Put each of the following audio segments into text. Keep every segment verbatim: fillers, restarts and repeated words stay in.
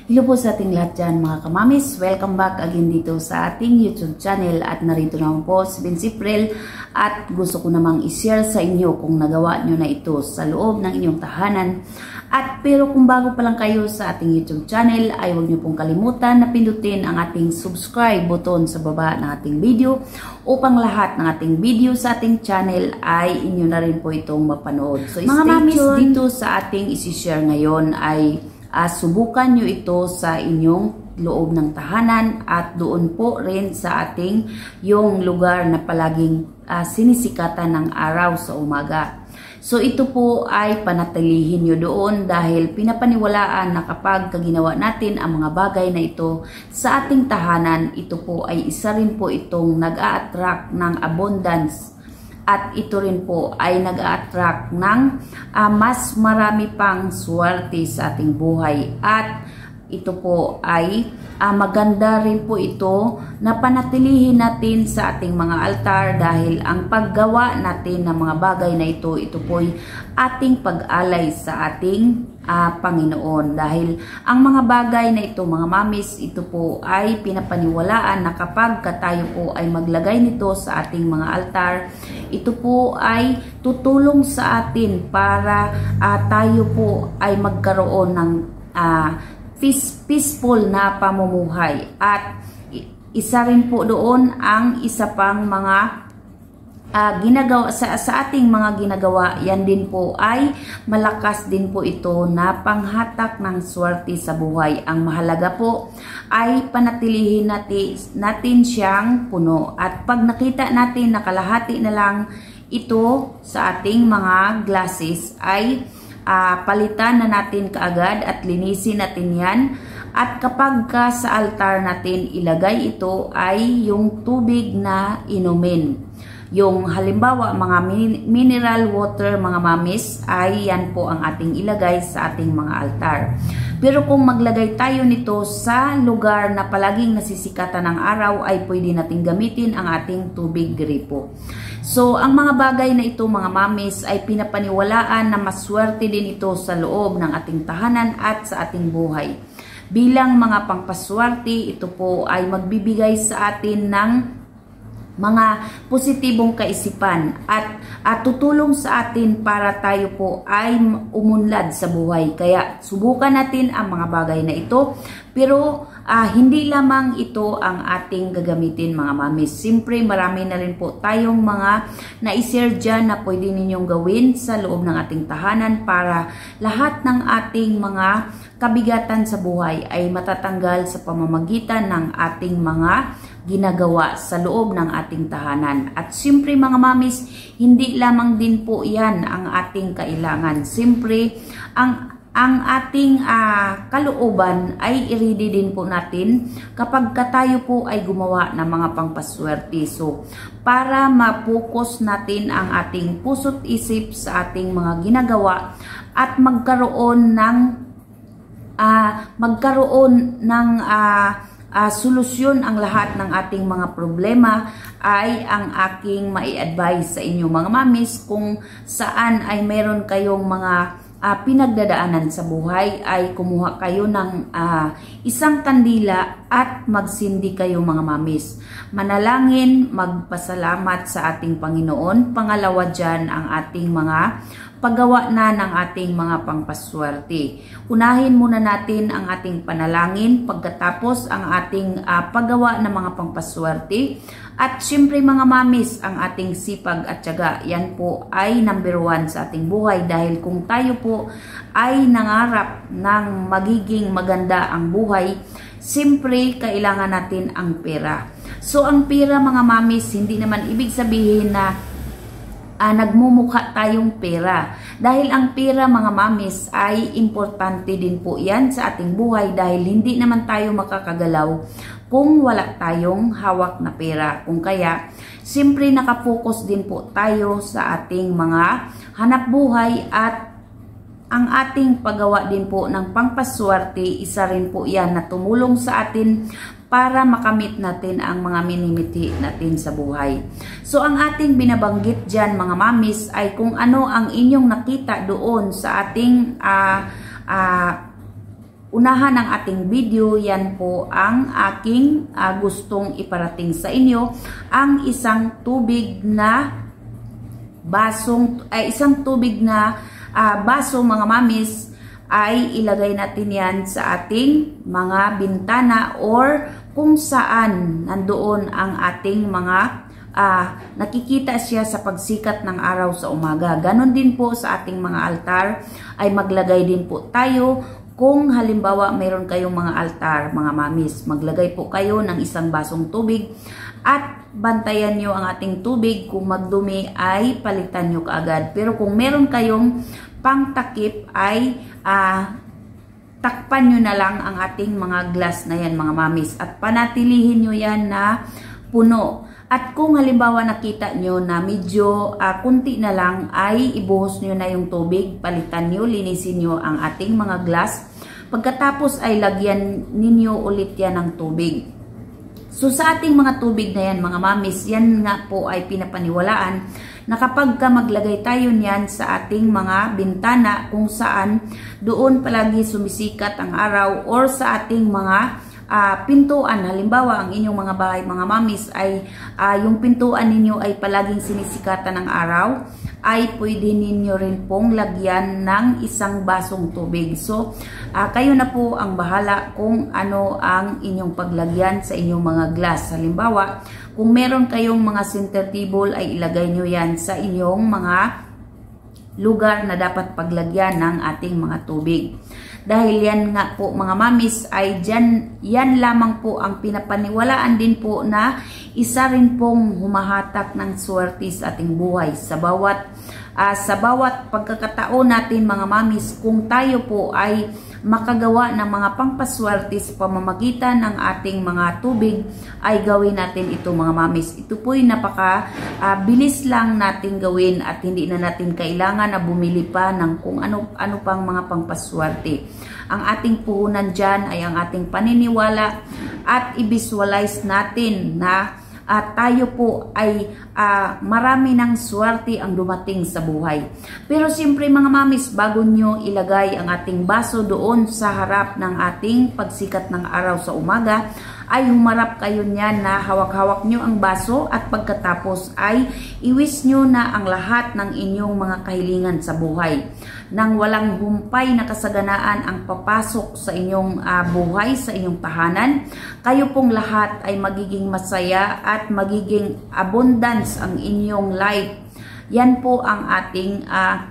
Hello po sa ating lahat dyan mga kamamis. Welcome back again dito sa ating YouTube channel at narito naman po si Benzi Prel at gusto ko namang i-share sa inyo kung nagawa nyo na ito sa loob ng inyong tahanan. At pero kung bago pa lang kayo sa ating YouTube channel ay huwag nyo pong kalimutan na pindutin ang ating subscribe button sa baba ng ating video upang lahat ng ating video sa ating channel ay inyo na rin po itong mapanood. So mga mamis, dito sa ating isi-share ngayon ay Uh, subukan nyo ito sa inyong loob ng tahanan at doon po rin sa ating yung lugar na palaging uh, sinisikatan ng araw sa umaga. So ito po ay panatilihin nyo doon dahil pinapaniwalaan na kapag ginawa natin ang mga bagay na ito sa ating tahanan, ito po ay isa rin po itong nag-a-attract ng abundance. At ito rin po ay nag-a-attract ng uh, mas marami pang swerte sa ating buhay. At ito po ay uh, maganda rin po ito na panatilihin natin sa ating mga altar dahil ang paggawa natin ng mga bagay na ito, ito po ay ating pag-alay sa ating uh, Panginoon. Dahil ang mga bagay na ito mga mamis, ito po ay pinapaniwalaan na kapag tayo po ay maglagay nito sa ating mga altar, ito po ay tutulong sa atin para uh, tayo po ay magkaroon ng uh, peace, peaceful na pamumuhay. At isa rin po doon ang isa pang mga uh, ginagawa sa, sa ating mga ginagawa, yan din po ay malakas din po ito na panghatak ng swerte sa buhay. Ang mahalaga po ay panatilihin natin, natin siyang puno. At pag nakita natin na kalahati na lang ito sa ating mga glasses ay Uh, palitan na natin kaagad at linisin natin yan. At kapag ka sa altar natin ilagay ito ay yung tubig na inumin. Yung halimbawa mga min mineral water mga mamis ay yan po ang ating ilagay sa ating mga altar. Pero kung maglagay tayo nito sa lugar na palaging nasisikatan ng araw ay pwede natin gamitin ang ating tubig gripo. So, ang mga bagay na ito mga mamis ay pinapaniwalaan na maswerte din ito sa loob ng ating tahanan at sa ating buhay. Bilang mga pangpaswerte, ito po ay magbibigay sa atin ng mga positibong kaisipan at, at tutulong sa atin para tayo po ay umunlad sa buhay. Kaya subukan natin ang mga bagay na ito. Pero uh, hindi lamang ito ang ating gagamitin mga mamis. Siyempre marami na rin po tayong mga na-share dyan na pwede ninyong gawin sa loob ng ating tahanan para lahat ng ating mga kabigatan sa buhay ay matatanggal sa pamamagitan ng ating mga ginagawa sa loob ng ating tahanan. At siyempre mga mamis, hindi lamang din po yan ang ating kailangan. Siyempre, ang ang ating uh, kalooban ay i-ready din po natin kapag tayo po ay gumawa ng mga pangpaswerte. So, para ma-focus natin ang ating puso't isip sa ating mga ginagawa at magkaroon ng uh, magkaroon ng uh, uh, solusyon ang lahat ng ating mga problema ay ang aking mai-advise sa inyo mga mamis kung saan ay meron kayong mga Uh, pinagdadaanan sa buhay ay kumuha kayo ng uh, isang kandila at magsindi kayo mga mamis. Manalangin, magpasalamat sa ating Panginoon. Pangalawa dyan ang ating mga paggawa na ng ating mga pangpaswerte. Unahin muna natin ang ating panalangin, pagkatapos ang ating uh, paggawa ng mga pangpaswerte. At syempre mga mamis, ang ating sipag at tiyaga, yan po ay number one sa ating buhay. Dahil kung tayo po ay nangarap ng magiging maganda ang buhay, siyempre kailangan natin ang pera. So ang pera mga mamis, hindi naman ibig sabihin na Uh, nagmumukha tayong pera. Dahil ang pera mga mamis ay importante din po yan sa ating buhay dahil hindi naman tayo makakagalaw kung wala tayong hawak na pera. Kung kaya, siyempre nakafocus din po tayo sa ating mga hanap buhay at ang ating paggawa din po ng pangpaswerte, isa rin po yan na tumulong sa atin para makamit natin ang mga minimiti natin sa buhay. So, ang ating binabanggit dyan mga mamis ay kung ano ang inyong nakita doon sa ating uh, uh, unahan ng ating video, yan po ang aking uh, gustong iparating sa inyo, ang isang tubig na basong, ay isang tubig na uh, baso mga mamis, ay ilagay natin yan sa ating mga bintana or kung saan nandoon ang ating mga Uh, nakikita siya sa pagsikat ng araw sa umaga. Ganon din po sa ating mga altar ay maglagay din po tayo. Kung halimbawa mayroon kayong mga altar, mga mamis, maglagay po kayo ng isang basong tubig at bantayan nyo ang ating tubig. Kung magdumi ay palitan nyo kaagad. Pero kung meron kayong pangtakip ay uh, takpan nyo na lang ang ating mga glass na yan mga mamis at panatilihin nyo yan na puno. At kung halimbawa nakita nyo na medyo uh, kunti na lang ay ibuhos nyo na yung tubig, palitan nyo, linisin nyo ang ating mga glass. Pagkatapos ay lagyan ninyo ulit yan ng tubig. So sa ating mga tubig na yan mga mamis, yan nga po ay pinapaniwalaan na kapag ka maglagay tayo niyan sa ating mga bintana kung saan doon palagi sumisikat ang araw or sa ating mga Uh, pintuan, halimbawa ang inyong mga bahay mga mamis ay uh, yung pintuan ninyo ay palaging sinisikatan ng araw, ay pwede ninyo rin pong lagyan ng isang basong tubig. So uh, kayo na po ang bahala kung ano ang inyong paglagyan sa inyong mga glass. Halimbawa kung meron kayong mga center table ay ilagay nyo yan sa inyong mga lugar na dapat paglagyan ng ating mga tubig. Dahil yan nga po mga mamis ay dyan, yan lamang po ang pinapaniwalaan din po na isa rin pong humahatak ng swerte sa ating buhay. Sa bawat, uh, sa bawat pagkakataon natin mga mamis, kung tayo po ay makagawa ng mga pangpaswerte sa pamamagitan ng ating mga tubig, ay gawin natin ito mga mamis. Ito po'y napaka uh, bilis lang natin gawin at hindi na natin kailangan na bumili pa ng kung ano, ano pang mga pangpaswerte. Ang ating puhunan dyan ay ang ating paniniwala at i-visualize natin na at tayo po ay uh, marami ng swerte ang dumating sa buhay. Pero siyempre mga mamis, bago nyo ilagay ang ating baso doon sa harap ng ating pagsikat ng araw sa umaga, ay humarap kayo niyan na hawak-hawak nyo ang baso at pagkatapos ay iwis nyo na ang lahat ng inyong mga kahilingan sa buhay. Nang walang humpay na kasaganaan ang papasok sa inyong uh, buhay, sa inyong tahanan, kayo pong lahat ay magiging masaya at magiging abundance ang inyong life. Yan po ang ating uh,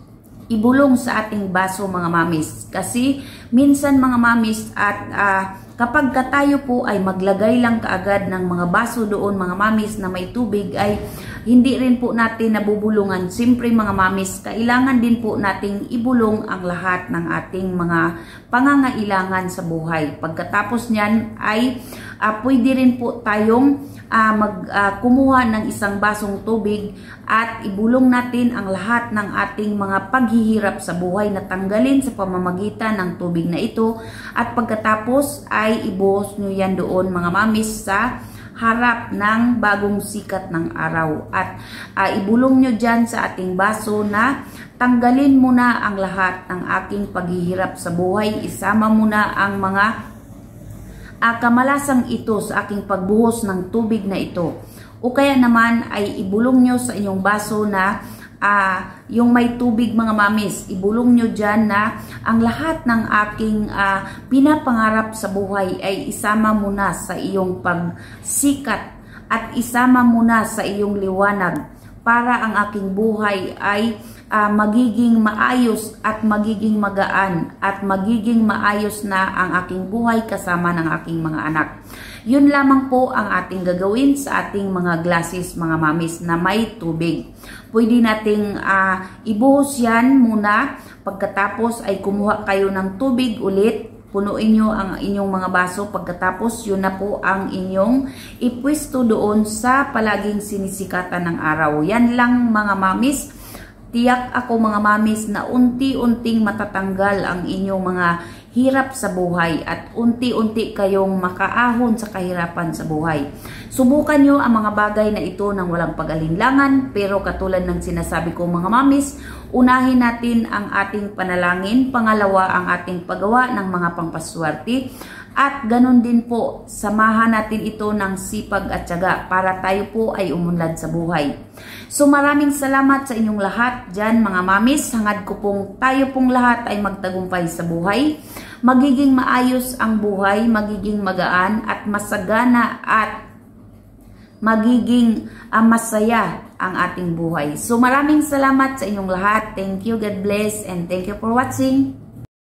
ibulong sa ating baso mga mamis. Kasi minsan mga mamis at uh, kapag ka tayo po ay maglagay lang kaagad ng mga baso doon mga mamis na may tubig ay hindi rin po natin nabubulungan. Siyempre mga mamis, kailangan din po nating ibulong ang lahat ng ating mga pangangailangan sa buhay. Pagkatapos niyan ay uh, pwede rin po tayong uh, mag, uh, kumuha ng isang basong tubig at ibulong natin ang lahat ng ating mga paghihirap sa buhay na tanggalin sa pamamagitan ng tubig na ito. At pagkatapos ay ibuhos nyo yan doon mga mamis sa harap ng bagong sikat ng araw at uh, ibulong nyo dyan sa ating baso na tanggalin muna ang lahat ng aking paghihirap sa buhay, isama muna ang mga uh, kamalasang ito sa aking pagbuhos ng tubig na ito, o kaya naman ay ibulong nyo sa inyong baso na uh, yung may tubig mga mamis, ibulong nyo dyan na ang lahat ng aking uh, pinapangarap sa buhay ay isama muna sa iyong pagsikat at isama muna sa iyong liwanag para ang aking buhay ay uh, magiging maayos at magiging magaan at magiging maayos na ang aking buhay kasama ng aking mga anak. Yun lamang po ang ating gagawin sa ating mga glasses mga mamis na may tubig. Pwede nating uh, ibuhos yan muna. Pagkatapos ay kumuha kayo ng tubig ulit. Punuin nyo ang inyong mga baso. Pagkatapos yun na po ang inyong ipwisto doon sa palaging sinisikatan ng araw. Yan lang mga mamis. Tiyak ako mga mamis na unti-unting matatanggal ang inyong mga hirap sa buhay at unti-unti kayong makaahon sa kahirapan sa buhay. Subukan nyo ang mga bagay na ito ng walang pag-alinlangan, pero katulad ng sinasabi ko mga mamis, unahin natin ang ating panalangin, pangalawa ang ating paggawa ng mga pampaswerte, at ganun din po, samahan natin ito ng sipag at tiyaga para tayo po ay umunlad sa buhay. So maraming salamat sa inyong lahat dyan mga mamis. Hangad ko pong tayo pong lahat ay magtagumpay sa buhay. Magiging maayos ang buhay, magiging magaan at masagana at magiging uh, masaya ang ating buhay. So maraming salamat sa inyong lahat. Thank you, God bless, and thank you for watching.